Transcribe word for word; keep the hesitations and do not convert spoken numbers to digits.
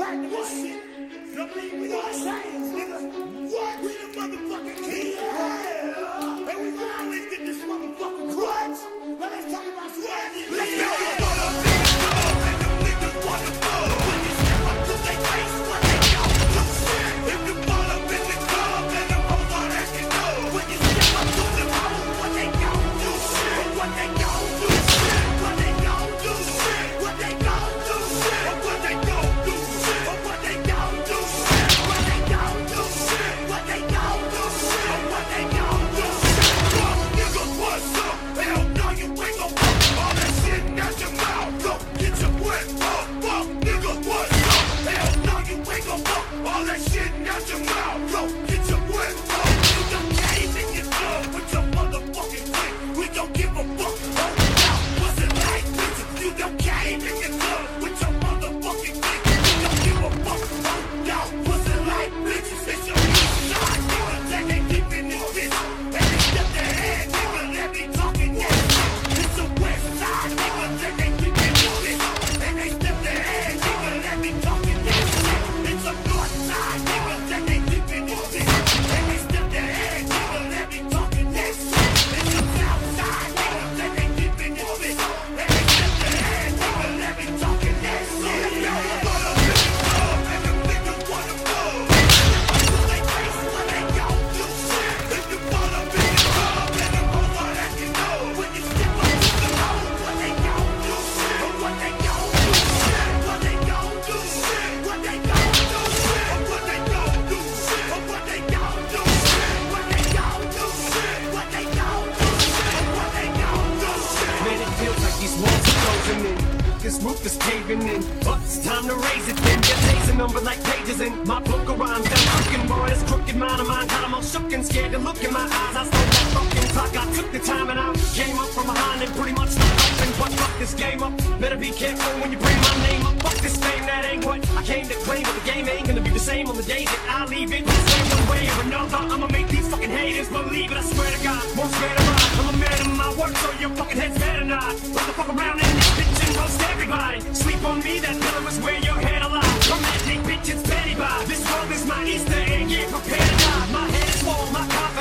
back to this shit. You believe we got chains, nigga? What? We the motherfucking king. Yeah. And we can always get this motherfucking crutch. Now let's talk about swag. Let's go. And them niggas wanna fall. When you step up to their face, what they gon' do? If you fall up in the club, then them hoes all asking no. When you step up to them hoes, what they gon' do? What they gon' do? What they gon' do? What they gon' do? What they gon' do? What they gon' do? What they gon' do? What they gon' do? What they gon' do? Fuck niggas, what's up? Hell no, you ain't gon' fuck all that shit out your mouth. Go get your breath up. Fuck niggas, what's up? Hell no, you ain't gon' fuck all that shit out your mouth. Go get your breath up. You done came in your club with your motherfucking clique. We don't give a fuck. Oh, now, what's it like, bitches? You done came in your club with your motherfucking clique. We don't give a fuck. Oh, now, what's it like, bitches? It's your east side, nigga. That they keep in this bitch. And they step their head, nigga. Let me talking that shit. It's the west side, nigga. That they keep in this bitch. And they step their head, nigga. Let me talking that shit. It's the north side, nigga. That they keep in this bitch. And they step their head, nigga. Let me talking that shit. It's the south side, nigga. That they keep in this bitch. And they step their head, nigga. Let me talking that shit. But I'm in the club and them niggas wanna blow. They face what they gon' do. If you fall up in the club and them hoes all asking no. When you step up to the hoes, what they gon' do? What they gon' do? What they gon' do? What they gon' do? What they gon' do? What they gon' do? What they gon' do? What they gon' do? What they gon' do? Man, it feels like these walls are closing in. This roof is caving in. But it's time to raise it then. Get days a number like pages in my book of rhymes. That crooked boy, this crooked mind of mine. Got 'em all shook and scared to look in my eyes. I stole that fucking clock. I took the time and I came up from behind and pretty much stopped open. But fuck this game up. Better be careful when you bring my name up. Fuck this fame, that ain't what I came to claim. But the game ain't gonna be the same on the days that I leave it. This way, one way or another. I'ma make these fucking haters believe it. I swear to God, won't swear to God. I'm a man of my word, so your fucking head's better not. Let the fuck around in this bitch and roast everybody. Sleep on me, that pillow is where your head alive. Romantic bitch, it's petty by. This world is my Easter egg, yeah, prepare to die. My head is full, my coffee